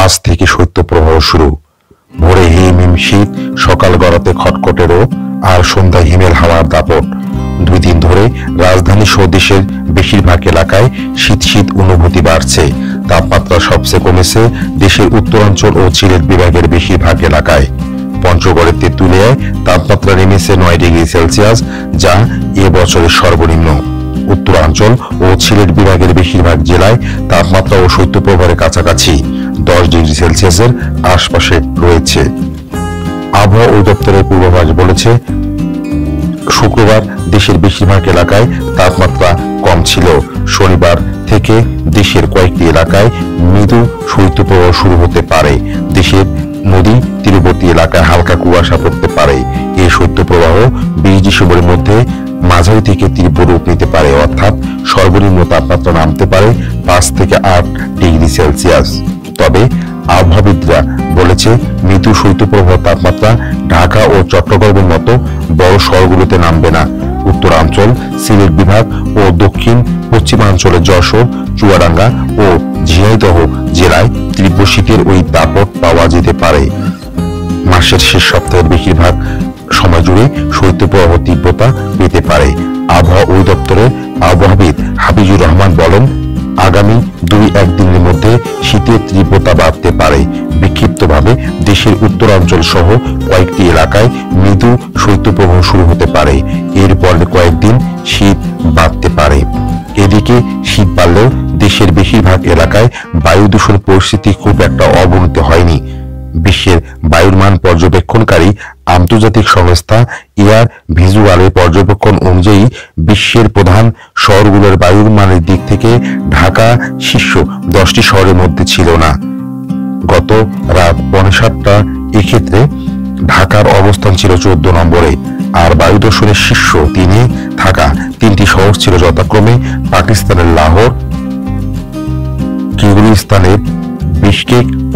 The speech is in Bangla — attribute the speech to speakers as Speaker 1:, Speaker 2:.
Speaker 1: আজ থেকে শৈত্যপ্রবাহ শুরু। ভোরে হিম হিম শীত, সকাল গড়াতে খটখটে রোদ, আর সন্ধ্যায় হিমেল হাওয়ার দাপট। 2 দিন ধরে রাজধানী সহ দেশের বেশিরভাগ এলাকায় শীত শীত অনুভূতি বাড়ছে। তাপমাত্রা সবচেয়ে কমেছে দেশের উত্তরাঞ্চল ও সিলেট বিভাগের বেশিরভাগ এলাকায়। পঞ্চগড়ের তেঁতুলিয়ায় তাপমাত্রা নেমেছে 9 ডিগ্রি সেলসিয়াস, যা এ বছরের সর্বনিম্ন। উত্তরাঞ্চল ও সিলেট বিভাগের বেশিরভাগ জেলায় তাপমাত্রা ও শৈত্যপ্রবাহের কাছাকাছি 10 ডিগ্রি সেলসিয়াসের আশপাশে রয়েছে। আবহাওয়া অধিদপ্তরের পূর্বাভাস বলেছে, শুক্রবার দেশের বেশিরভাগ এলাকায় তাপমাত্রা কম ছিল। শনিবার থেকে দেশের কয়েকটি এলাকায় মৃদু শৈত্যপ্রবাহ শুরু হতে পারে। দেশের নদী তীরবর্তী এলাকায় হালকা কুয়াশা পড়তে পারে। এই শৈত্যপ্রবাহ 20 ডিসেম্বরের মধ্যে মাঝারি থেকে তীব্র রূপ নিতে পারে, অর্থাৎ সর্বনিম্ন তাপমাত্রা নামতে পারে 5 থেকে 8 ডিগ্রি সেলসিয়াস। তবে আবহাওয়াবিদরা বলেছে, মৃদু শৈত্যপ্রবাহ তাপমাত্রা ঢাকা ও চট্টগ্রামের মতো বড় শহরগুলোতে নামবে না। উত্তরাঞ্চল, সিলেট বিভাগ ও দক্ষিণ পশ্চিমাঞ্চলের যশোর, চুয়াডাঙ্গা ও ঝিনাইদহ জেলায় তীব্র শীতের ওই দাপট পাওয়া যেতে পারে। মাসের শেষ সপ্তাহের বেশিরভাগ সময় জুড়ে শৈত্যপ্রবাহ তীব্রতা পেতে পারে। আবহাওয়া অধিদপ্তরের আবহাওয়াবিদ হাফিজুর রহমান বলেন, আগামী 2-1 দিনের মধ্যে শীতের তীব্রতা বাড়তে পারে। বিক্ষিপ্তভাবে দেশের উত্তরাঞ্চল সহ কয়েকটি এলাকায় মৃদু শৈত্যপ্রবাহ শুরু হতে পারে। এরপর কয়েকদিন শীত বাড়তে পারে। এদিকে শীত বাড়লেও দেশের বেশিরভাগ এলাকায় বায়ু দূষণ পরিস্থিতি খুব একটা অবনতি হয়নি। বিশ্বের বায়ুর মান পর্যবেক্ষণকারী আন্তর্জাতিক সংস্থা এয়ার ভিজুয়ালের পর্যবেক্ষণ অনুযায়ী বিশ্বের প্রধান শহরগুলোর বায়ুর মানের দিক থেকে ঢাকা শীর্ষ 10টি শহরের মধ্যে ছিল না। গত রাত 7:45 এক্ষেত্রে ঢাকার অবস্থান ছিল 14 নম্বরে। আর বায়ু দূষণের শীর্ষ 3-এ থাকা 3টি শহর ছিল যথাক্রমে পাকিস্তানের লাহোর, কিরগিজস্তানের বিশকেক